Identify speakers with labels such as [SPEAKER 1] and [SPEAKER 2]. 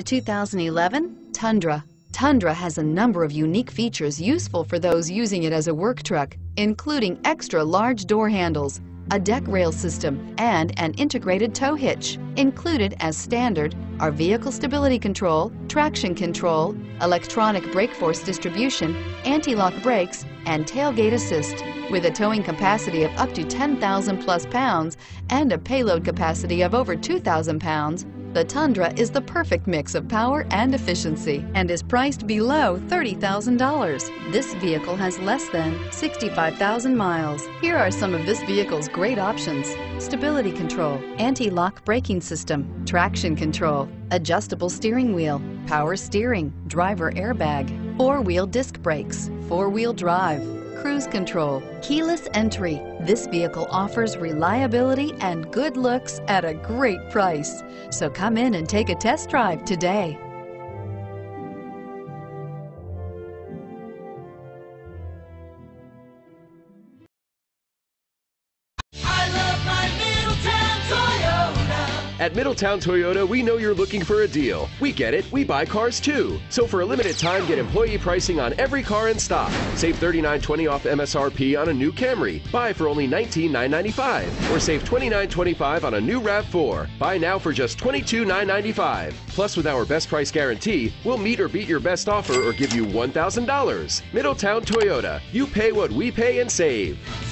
[SPEAKER 1] The 2011 Tundra. Tundra has a number of unique features useful for those using it as a work truck, including extra large door handles, a deck rail system, and an integrated tow hitch. Included as standard are vehicle stability control, traction control, electronic brake force distribution, anti-lock brakes, and tailgate assist. With a towing capacity of up to 10,000 plus pounds and a payload capacity of over 2,000 pounds, the Tundra is the perfect mix of power and efficiency and is priced below $30,000. This vehicle has less than 65,000 miles. Here are some of this vehicle's great options: stability control, anti-lock braking system, traction control, adjustable steering wheel, power steering, driver airbag, four-wheel disc brakes, four-wheel drive, cruise control, keyless entry. This vehicle offers reliability and good looks at a great price. So come in and take a test drive today.
[SPEAKER 2] At Middletown Toyota, we know you're looking for a deal. We get it, we buy cars too. So for a limited time, get employee pricing on every car in stock. Save $39.20 off MSRP on a new Camry. Buy for only $19,995. Or save $29.25 on a new RAV4. Buy now for just $22,995. Plus, with our best price guarantee, we'll meet or beat your best offer or give you $1,000. Middletown Toyota. You pay what we pay and save.